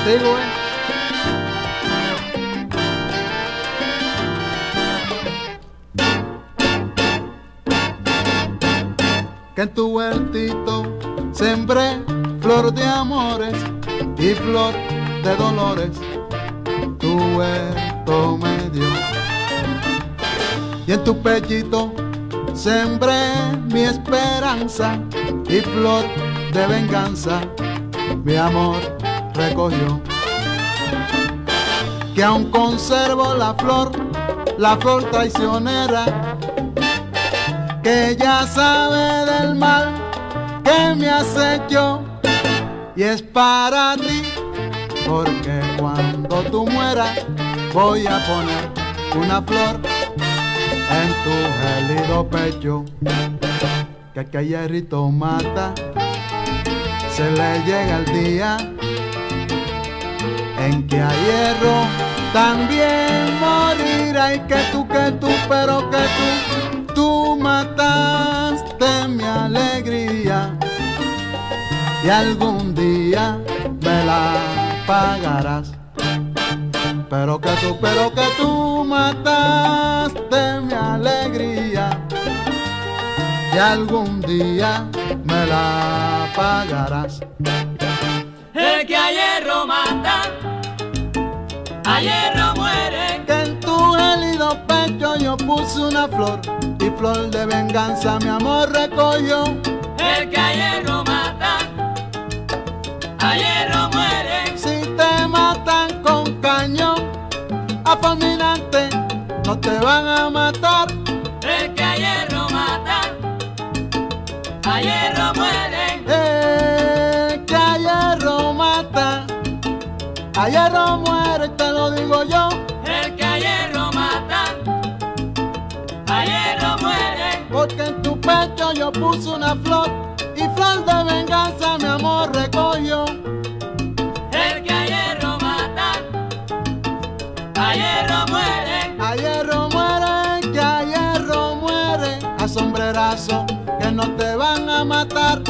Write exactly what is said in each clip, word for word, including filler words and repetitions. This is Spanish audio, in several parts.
contigo, eh. Que en tu huertito sembré flor de amores y flor de dolores, tu huerto me dio. Y en tu pechito sembré mi esperanza y flor de venganza, mi amor recogió. Que aún conservo la flor, la flor traicionera, que ya sabe del mal que me has hecho, y es para ti, porque cuando tú mueras voy a poner una flor en tu gélido pecho. Que aquel que hierrito mata, se le llega el día en que a hierro también morirá. Y que tú, que tú, pero que tú, tú mataste mi alegría, y algún día me la pagarás. Pero que tú, pero que tú mataste mi alegría, y algún día me la pagarás. El que a hierro mata, a hierro muere. Que en tu gélido pecho yo puse una flor, y flor de venganza mi amor recogió. El que a hierro mata, a hierro muere. Si te matan con cañón a fulminante, no te van a matar. El que a hierro mata, a hierro muere. El que a hierro mata, a hierro muere, te lo digo yo. El que a hierro mata, a hierro muere. Porque en tu pecho yo puse una flor, y flor de venganza mi amor recogió. El que a hierro mata, a hierro muere. A hierro muere, que a hierro muere, a sombrerazo que no te van a matar.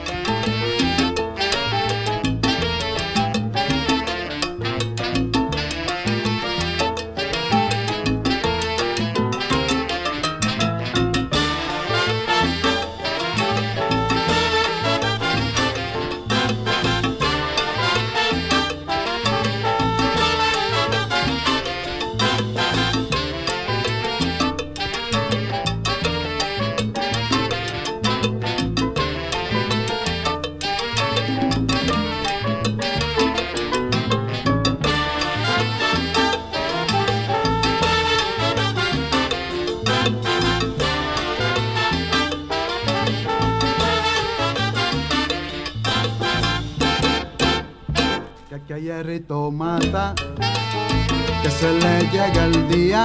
Que a hierrito mata, que se le llega el día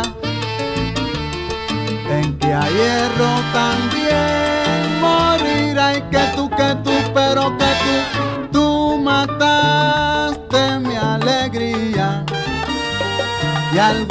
en que a hierro también morirá. Y que tú, que tú, pero que tú, tú mataste mi alegría, y al